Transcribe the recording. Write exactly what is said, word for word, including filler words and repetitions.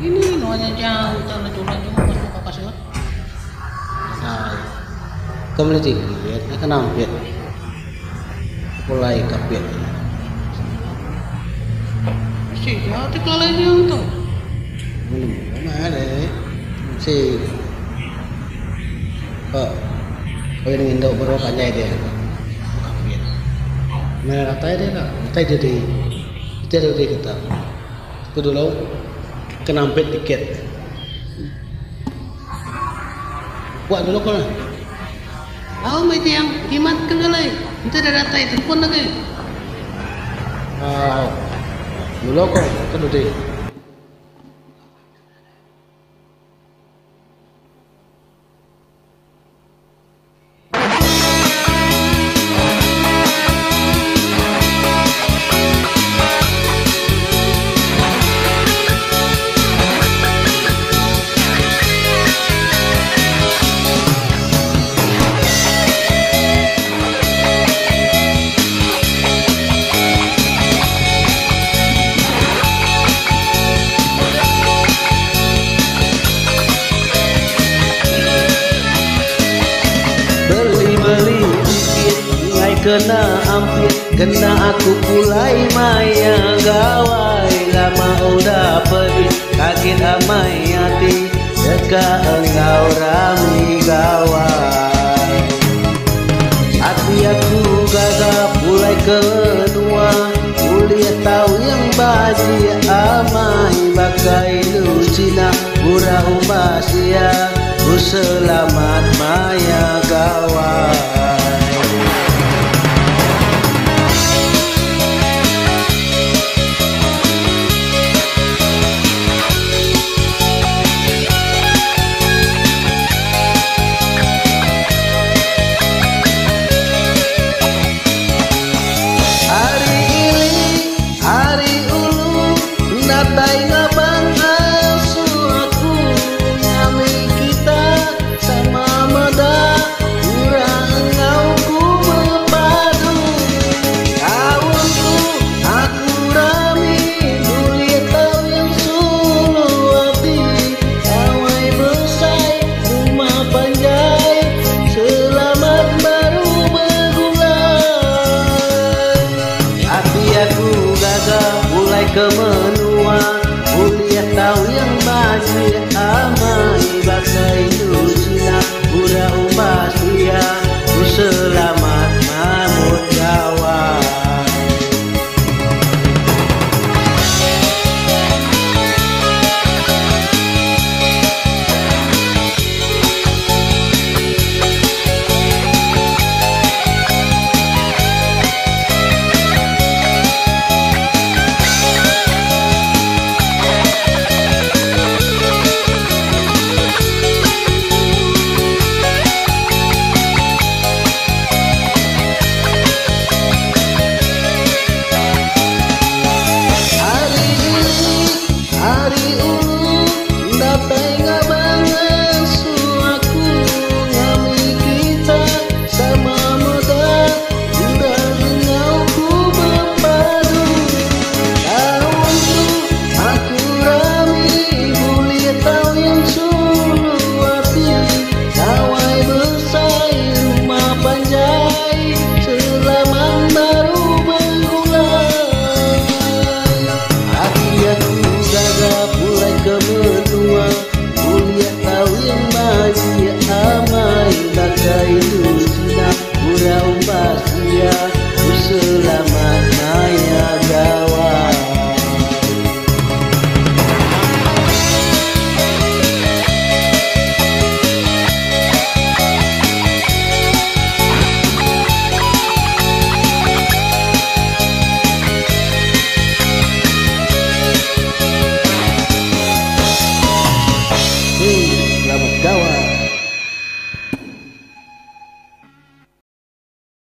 Ini nuanya jauh tanah curang cuma masuk ke kasih lah. Nah, kembali tinggi, ya kan hampir mulai kapit. Si jatuh kelalaian yang tu. Belum, mana ada? Si, oh, kau ini Indo baru panjai dia. Kapit. Mana ratai dia lah, ratai jadi, itu ada dia kita. Aku dulu kenampet tiket. Buat dulu kau lah. Oh, macam yang kimat kelalai. Itu ada data telepon lagi. Ah, dulu kau, kan udah. Beli-beli dikit, ngai kena ampit, kena aku pulai maya gawai. Lama udah pergi, kaget amai hati, dekat engkau rami gawai. Hati aku gagap mulai kedua, kuliah tahu yang baji amai. Bakai lucina, murah umasia, ku selamat maya gawai. Hari ini, hari ulu, natai ngabang asu aku. Nyami kita sama meda, kurang engkau ku berpadu. Kawanku, aku rami, duli tahu yang suluh hati. Kawai besai, rumah panjai, selamat baru bergulai. Hati aku gagap mulai ke menua, kuliah tahu yang masih amai. Bakai